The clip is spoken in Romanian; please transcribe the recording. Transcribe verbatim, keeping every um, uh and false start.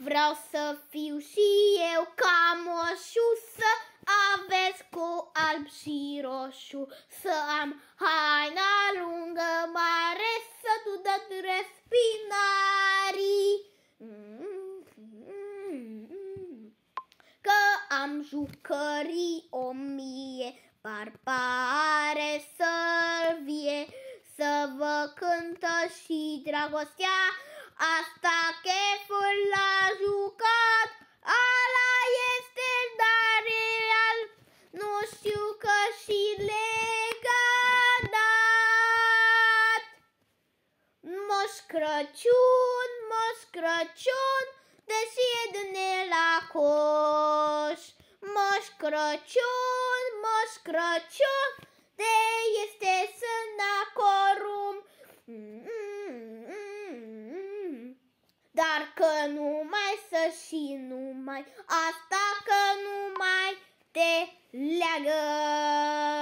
vreau să fiu și eu ca moșuță, aveți cu alb și roșu, să am haina lungă mare, să tu dă respinarii. Că am jucării o mie, barbare să vie, să vă cântă și dragostea, asta cheful l-a jucat, ala este dar real, nu știu că și legat. Moș Crăciun, Moș Crăciun, deși e dâne la coș. Moș Crăciun, Moș Crăciun, de este sânacorum. Dar că numai să și numai, asta că numai te leagă.